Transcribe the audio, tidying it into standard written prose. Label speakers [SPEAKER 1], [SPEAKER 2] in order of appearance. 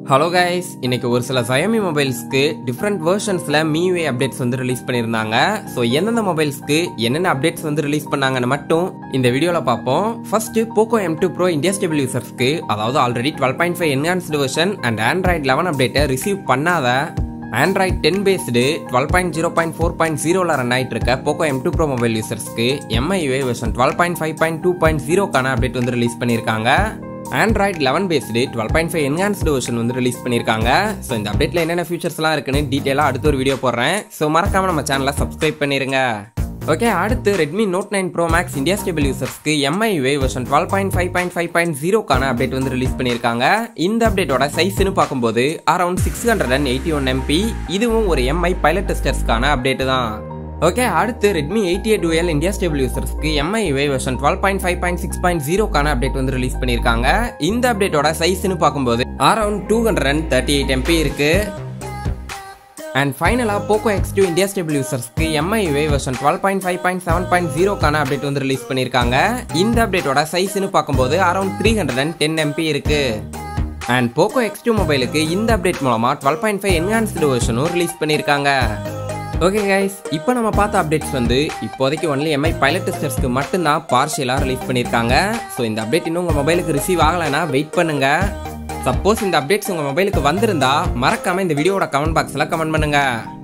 [SPEAKER 1] Hello guys, இன்னைக்கு ஒரு சில Xiaomi மொபைல்ஸ்க்கு டிஃபரண்ட் வெர்ஷன்ஸ்ல MIUI அப்டேட்ஸ் வந்து ரிலீஸ் பண்ணிருந்தாங்க. சோ எந்தெந்த மொபைல்ஸ்க்கு என்னென்ன அப்டேட்ஸ் வந்து ரிலீஸ் பண்ணாங்கன்னு மட்டும் இந்த வீடியோல பாப்போம். First Poco M2 Pro India stable usersக்கு அதாவது already 12.5 enhanced version and Android 11 அப்டேட்டை ரிசீவ் பண்ணாத Android 10 based 12.0.4.0ல ரன் ஆயிட்டு இருக்க Poco M2 Pro மொபைல் யூசர்ஸ்க்கு MIUI version 12.5.2.0 கான அப்டேட் வந்து ரிலீஸ் பண்ணிருக்காங்க. Android 11 based 12.5 enhanced version வந்து ரிலீஸ் பண்ணிருக்காங்க. சோ இந்த அப்டேட்ல என்னென்ன ஃபீச்சர்ஸ்லாம் இருக்குன்னு டீடைலா அடுத்த ஒரு வீடியோ போடுறேன். சோ மறக்காம நம்ம சேனலை சப்ஸ்கிரைப் பண்ணிருங்க. ஓகே, அடுத்து Redmi Note 9 Pro Max India stable usersக்கு MIUI version 12.5.5.0 கான அப்டேட் வந்து ரிலீஸ் பண்ணிருக்காங்க. இந்த அப்டேட்டோட சைஸ்னு பாக்கும்போது அரௌண்ட் 681 MB. இதுவும் ஒரு MI பைலட் டெஸ்டர்ஸ்க்கான அப்டேட் தான். ஓகே, அடுத்து Redmi 8A Dual India stable usersக்கு MIUI version 12.5.6.0 கான அப்டேட் வந்து ரிலீஸ் பண்ணிருக்காங்க. இந்த அப்டேட்டோட சைஸ்னு பாக்கும்போது அரௌண்ட் 238 MB இருக்கு. And ஃபைனலா Poco X2 India stable usersக்கு MIUI version 12.5.7.0 கான அப்டேட் வந்து ரிலீஸ் பண்ணிருக்காங்க. இந்த அப்டேட்டோட சைஸ்னு பாக்கும்போது அரௌண்ட் 310 MB இருக்கு. And Poco X2 மொபைலுக்கு இந்த அப்டேட் மூலமா 12.5 enhanced versionம் ரிலீஸ் பண்ணிருக்காங்க. ஓகே கைஸ், இப்போ நம்ம பார்த்த அப்டேட்ஸ் வந்து இப்போதைக்கு ஒன்லி MI பைலட் டெஸ்டர்ஸ்க்கு மட்டும்தான் பார்ஷியலாக ரிலீஸ் பண்ணியிருக்காங்க. ஸோ இந்த அப்டேட் இன்னும் உங்கள் மொபைலுக்கு ரிசீவ் ஆகலைன்னா வெயிட் பண்ணுங்க. சப்போஸ் இந்த அப்டேட்ஸ் உங்கள் மொபைலுக்கு வந்திருந்தா மறக்காம இந்த வீடியோட கமெண்ட் பாக்ஸில் கமெண்ட் பண்ணுங்க.